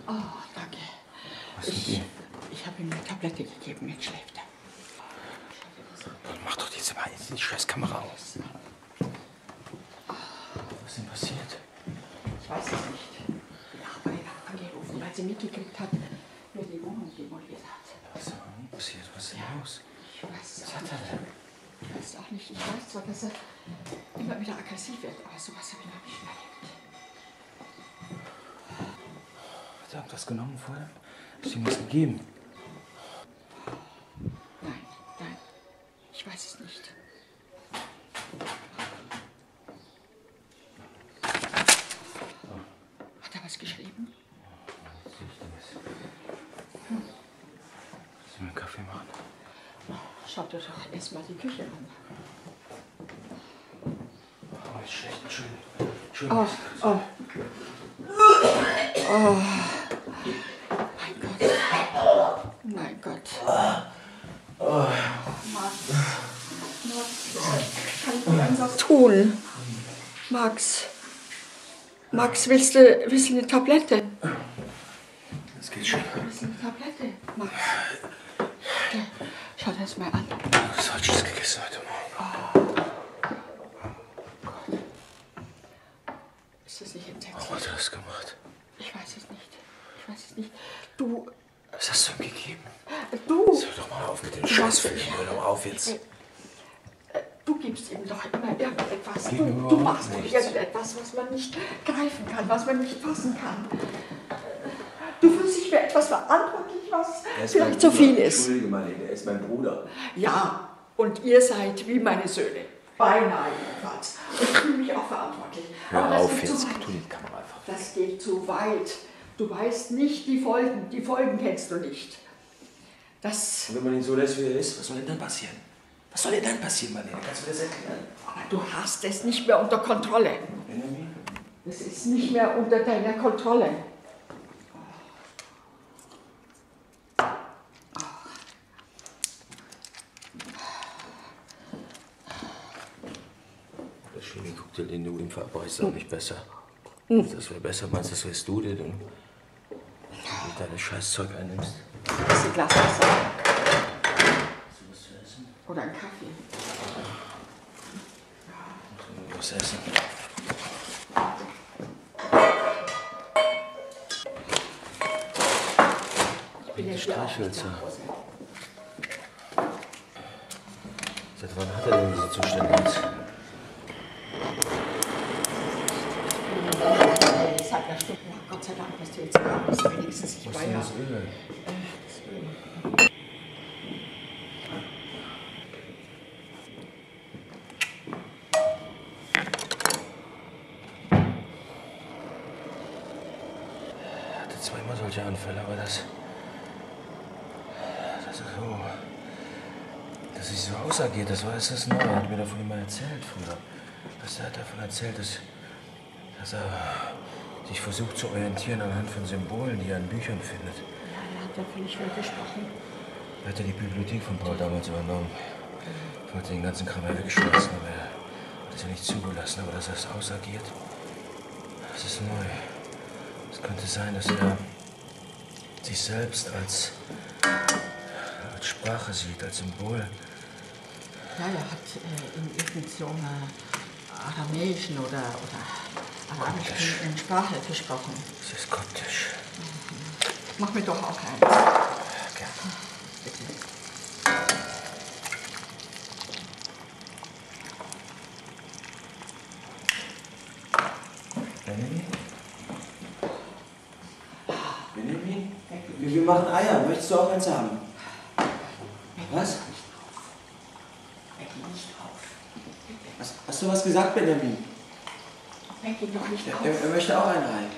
Oh, danke. Was ist mit ihm? Ich habe ihm eine Tablette gegeben, jetzt schläft er. Mach doch jetzt mal die scheiß Kamera aus. Was ist denn passiert? Ich weiß es nicht. Die Nachbarin hat angerufen, weil sie mitgekriegt hat, wer die Wohnung demoliert hat. Was ist denn passiert? Was ist denn los? Ich weiß es Was auch hat nicht. er denn? Ich weiß es auch nicht. Ich weiß zwar, dass er immer wieder aggressiv wird, aber sowas habe ich noch nicht erlebt. Hat er irgendwas genommen vorher? Hast du ihm was gegeben? Nein. Ich weiß es nicht. Hat er was geschrieben? Sollen wir einen Kaffee machen? Schaut dir doch erst mal die Küche an. Oh, ist schlecht. Entschuldigung. Oh. Mein Gott. Max, kann ich dir irgendwas tun? Max, willst du eine Tablette? Das geht schon. Willst du eine Tablette, Max? Ja, schau dir das mal an. Was hat Schiss gegessen heute Morgen? Ist das nicht entsetzlich? Warum hat er das gemacht? Ich weiß es nicht. Du, Was hast du ihm gegeben? du Hör doch mal auf mit dem Scheißfilm. Hör doch mal auf jetzt. gibst ihm doch immer irgendetwas. Gib mir Du überhaupt machst nichts. irgendetwas, was man nicht greifen kann, was man nicht fassen kann. Du fühlst dich für etwas verantwortlich, was vielleicht zu viel ist. Entschuldige, Marlene, er ist mein Bruder. Ja, und ihr seid wie meine Söhne. Beinahe jedenfalls. Ich fühle mich auch verantwortlich. Hör Aber das auf geht jetzt. zu weit. Tu die Kamera einfach. Das geht zu weit. Du weißt nicht die Folgen. Die Folgen kennst du nicht. Das. Und wenn man ihn so lässt, wie er ist, was soll denn dann passieren? Was soll denn dann passieren, Marlene? Kannst du mir das erklären? Aber du hast es nicht mehr unter Kontrolle. Benjamin? Es ist nicht mehr unter deiner Kontrolle. Der Chemie-Cocktail, den du ihm verabreichst, ist auch nicht besser. Das wäre besser, meinst du, das wärst du, der du dein Scheißzeug einnimmst? Das ist ein Glas Wasser. Hast du was zu essen? Oder ein Kaffee. Was essen? Ich bin jetzt Streichhölzer. Seit wann hat er denn diese Zustände jetzt? Seit einer Stunde. Gott sei Dank, dass du jetzt da bist. Wenigstens, ich Was war ist denn ja. das Öl? Er hatte zweimal solche Anfälle, aber das ist so, dass sich so ausagiert, das war jetzt das Neue. Er hat mir davon immer erzählt früher. Er hat davon erzählt, dass er sich versucht zu orientieren anhand von Symbolen, die er in Büchern findet. Ja, er hat ja völlig viel gesprochen. Er hat ja die Bibliothek von Paul damals übernommen. Ich wollte den ganzen Kram ja wegschmeißen, aber er hat es ja nicht zugelassen. Aber dass er es ausagiert, das ist neu. Es könnte sein, dass er sich selbst als Sprache sieht, als Symbol. Ja, er hat in irgendeiner aramäischen oder arabischen Sprache gesprochen. Es ist koptisch. Mach mir doch auch eins. Gerne. Benjamin? Benjamin? Wir machen Eier. Möchtest du auch eins haben? Was? Becky, nicht auf. Hast du was gesagt, Benjamin? Becky, doch nicht auf. Er möchte auch ein Ei.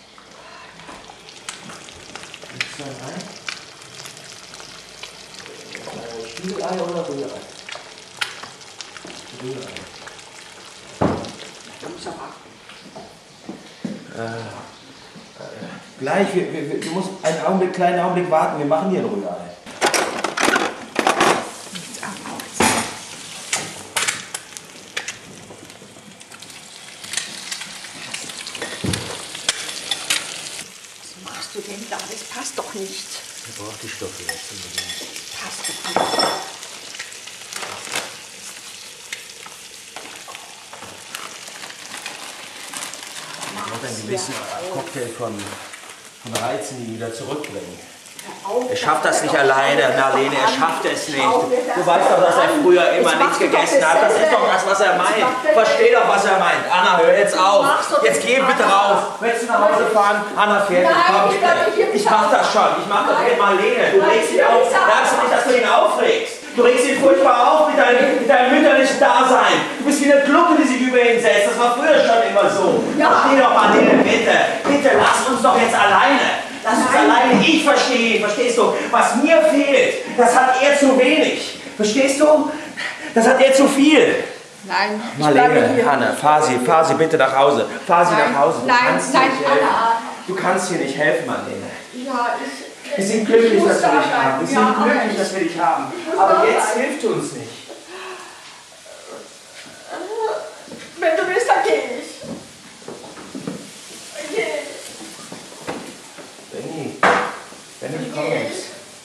Willst du ein Ei? Spiegelei oder Rührei? Rührei. Du musst aber. Gleich, du musst einen kleinen Augenblick warten. Wir machen hier ein Rührei. Nichts abhauen. Was machst du du denn da? Das passt doch nicht. Ich brauche die Stoffe jetzt unbedingt. Passt doch nicht. Ich brauche einen gewissen Cocktail von Reizen, die wieder zurückbringen. Er schafft das nicht alleine, Marlene, er schafft es nicht. Du weißt doch, dass er früher immer nichts gegessen hat. Das ist doch das, was er meint. Versteh doch, was er meint. Anna, hör jetzt auf. Jetzt geh bitte rauf. Willst du nach Hause fahren? Anna fährt. Ich mach das schon. Ich mach das mit Marlene. Du regst ihn auf. Merkst du nicht, dass du ihn aufregst? Du regst ihn furchtbar auf mit deinem mütterlichen Dasein. Du bist wie eine Glucke, die sich über ihn setzt. Das war früher schon immer so. Versteh doch, Marlene, bitte. Bitte, lass uns doch jetzt alleine. Lass uns alleine, ich verstehe, verstehst du? Was mir fehlt, das hat er zu wenig. Verstehst du? Das hat er zu viel. Nein, ich Marlene, Hanne, fahr sie bitte nach Hause. Fahr sie nach Hause. Du kannst hier nicht helfen, Marlene. Ja, wir sind glücklich, dass wir dich haben. Wir sind glücklich, dass wir dich haben. Aber jetzt hilft uns nicht. Wenn du willst, dann geh ich. Wenn du kommst.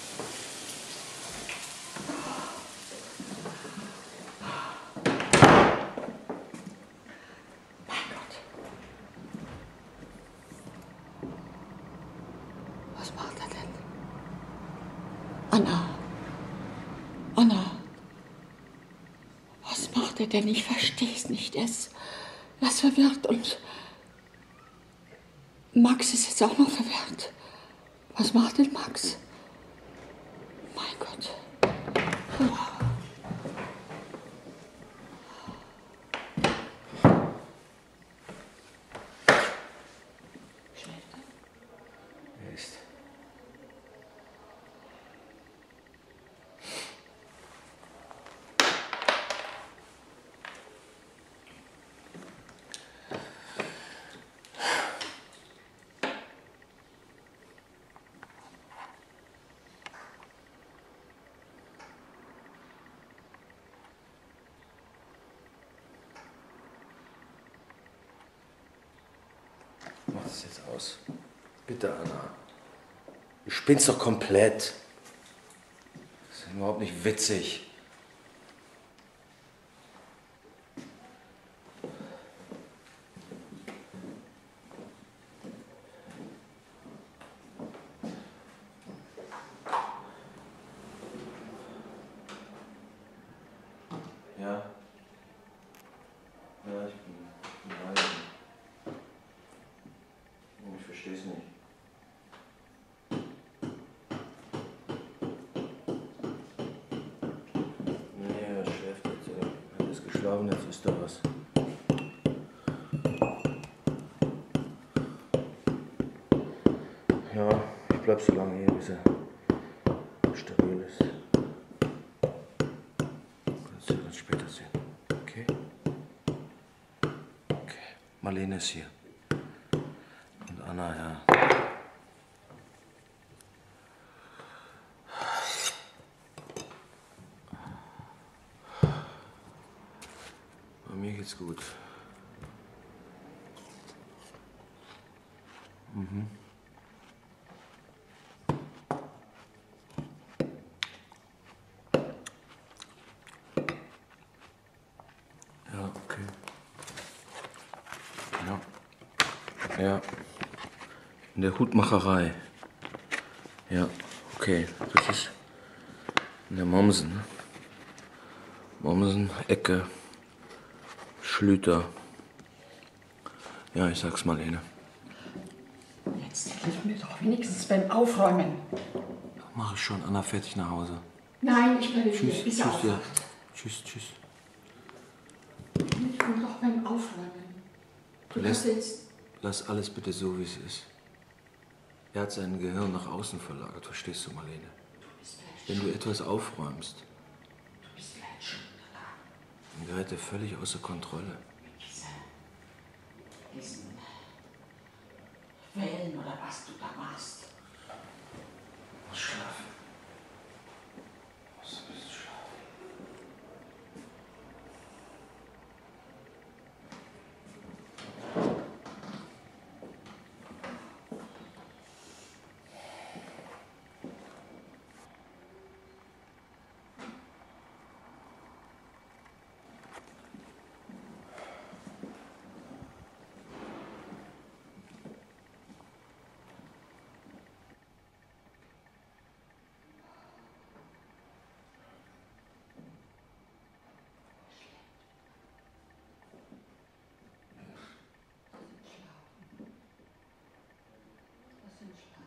Mein Gott. Was macht er denn? Anna. Anna. Was macht er denn? Ich verstehe es nicht. Er ist verwirrt und Max ist jetzt auch noch verwirrt. Was macht denn Max? Mein Gott. Schläft er? Er ist. Mach das jetzt aus. Bitte, Anna. Du spinnst doch komplett. Das ist überhaupt nicht witzig. Ja. Ja, ich bin leise. Ich verstehe es nicht. Nee, er schläft jetzt. Er ist geschlafen, jetzt ist da was. Ja, ich bleib so lange hier, bis er stabil ist. Kannst du dann später sehen. Okay? Okay. Marlene ist hier. Und Anna, ja. Bei mir geht's gut. Mhm. Ja, okay. Ja. Ja. In der Hutmacherei. Ja, okay. Das ist in der Mommsen. Ne? Mommsen, Ecke, Schlüter. Ja, ich sag's Marlene. Jetzt hilf mir doch wenigstens beim Aufräumen. Mach ich schon. Anna, fertig nach Hause. Nein, ich bleibe Tschüss, hier, bis tschüss, er aufwacht. ja. Tschüss, tschüss. Ich will doch beim Aufräumen. Du kannst jetzt... Lass alles bitte so, wie es ist. Er hat sein Gehirn nach außen verlagert, verstehst du, Marlene? Wenn du etwas aufräumst, Du bist vielleicht schon da. dann gerät er völlig außer Kontrolle. Diesen Wellen oder was du da machst. Muss schlafen. Muss ein bisschen schlafen. den Schlaf.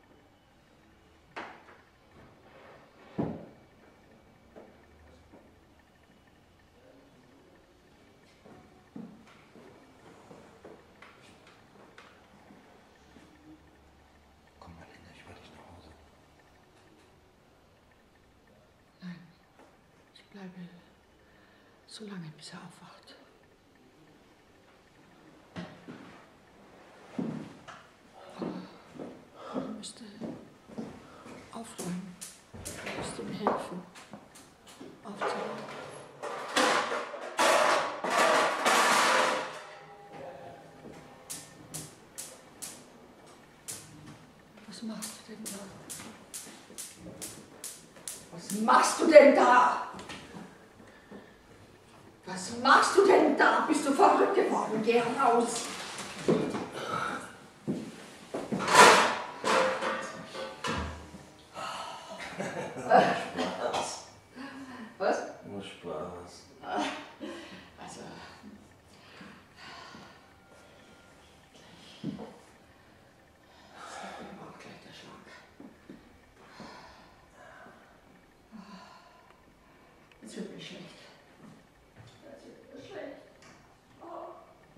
Komm, Marlene, ich will dich nach Hause. Nein, ich bleibe so lange, bis er aufwacht. Aber ich müsste aufräumen. Ich müsste ihm helfen, aufzuräumen. Was machst du denn da? Was machst du denn da? Was machst du denn da? Bist du verrückt geworden? Geh raus! Was? Nur Spaß. Also. Das war auch gleich der Schlag. Jetzt wird mir schlecht. Jetzt wird mir schlecht. Oh.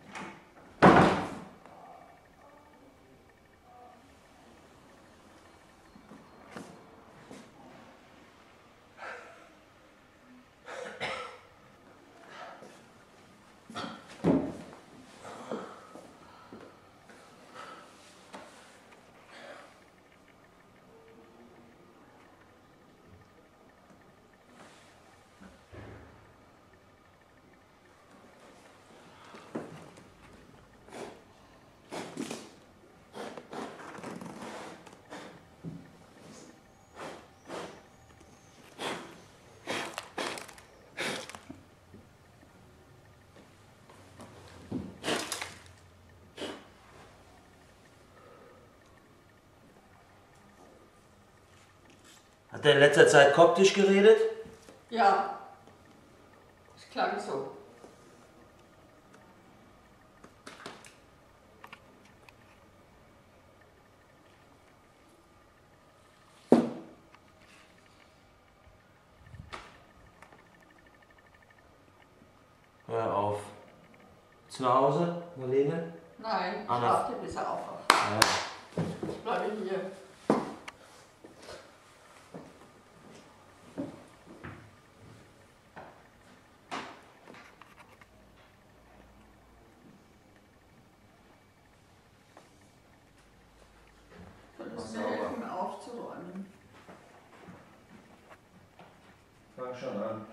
Hat er in letzter Zeit koptisch geredet? Ja, es klang so. Hör auf. Zu Hause, Marlene? Nein, ich Anna. warte, bis er aufwacht. Ja. Ich bleibe hier. Solltest mir helfen, aufzuräumen. Fang schon an.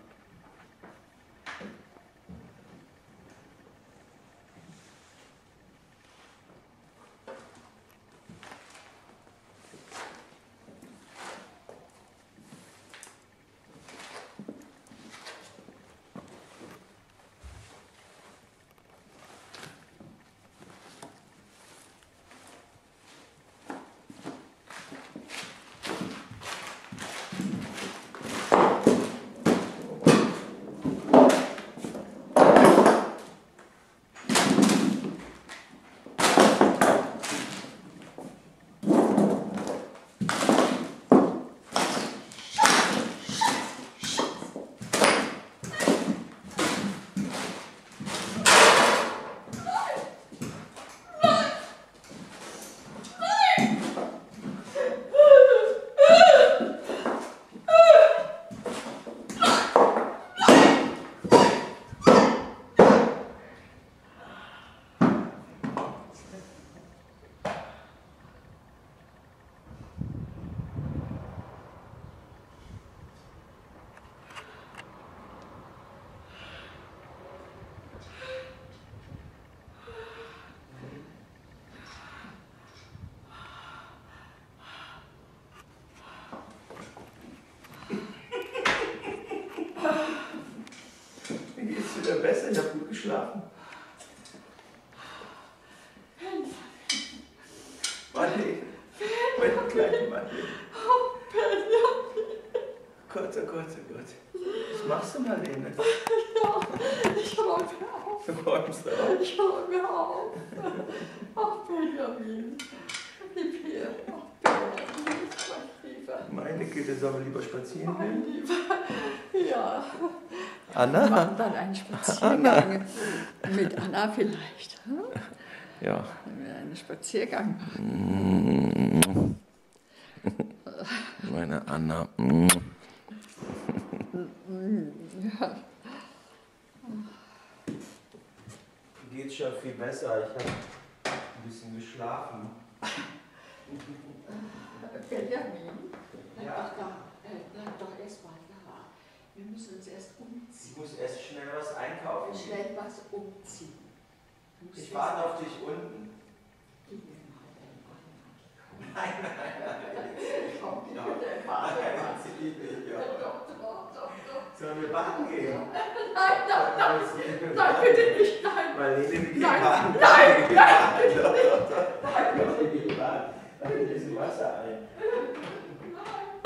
Wieder besser, ich habe gut geschlafen. Marlene, meine kleine Marlene. Oh, Benjamin. Gott, oh Gott, oh Gott. Was machst du, Marlene? Ja, ich räume auf. Du räumst auf. Ich räume auf. Ach, Benjamin. Gib her. geht, dann sollen wir lieber spazieren gehen. Ja. Anna? Wir machen dann einen Spaziergang. Mit Anna vielleicht. Hm? Ja. Wenn wir einen Spaziergang machen. Meine Anna. Ja. Geht schon viel besser. Ich habe ein bisschen geschlafen. Benjamin, Ja. bleib doch erst mal da. Wir müssen uns erst umziehen. Ich muss erst schnell was einkaufen. Schnell was umziehen. Ich warte auf dich unten. Gib mir mal deinen Mann. Nein. Komm, gib mir deinen Mann. Sollen wir baden gehen? Nein, bitte nicht, nein. Marlene, wir gehen Nein, baden. nein, Wir gehen baden. Wir gehen baden. Da geht ein bisschen Wasser ein. Nein.